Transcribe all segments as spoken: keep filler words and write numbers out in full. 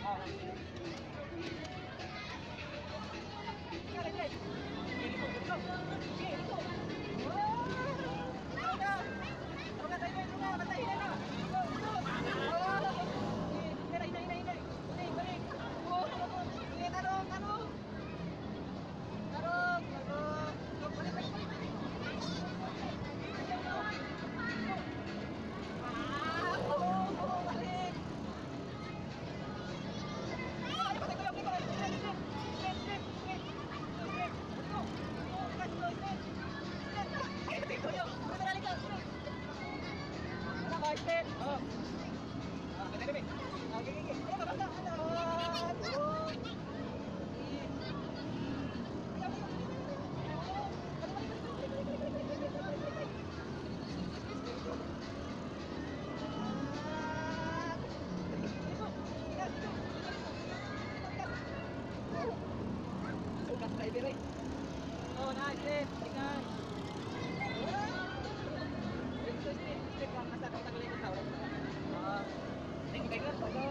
Oh. Ada guys. Ini kok, ini kok. Ini kok. Wah. Ada. Oke, tayo ito na, patayin na. Go, go. Oh. Ini, ini, ini, ini. Balik, balik. Oh. Ini tarong, tarong. Tarong, tarong. Balik, balik, balik. Ah, oh, oh, balik. Ayo, patay ko yung ito. Straight, straight. Straight, straight, straight. Straight. Go. Go, guys, go, straight. Straight. Ay, patay ko yung. Patay ka, straight. Ano ba, straight? Oh. Ah, patay, patay. Okay, okay, okay. Ayo, babanda. Ano? Oh. Sukat driver eh. Oh, nice straight. Tingnan. Straight, straight, straight. Straight lang. Nasa kang tagalay ko tawag. Ah. Thank you, Tiger. Hello.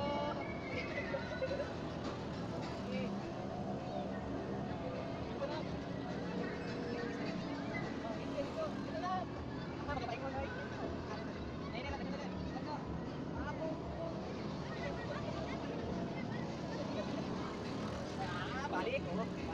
Okay. Ito na. Oh, ito, ito. Ito na. Apa, magkapain ko, guys. Ayun na, tagal, tagal. Tagal. Ako. Ah, balik. Oh.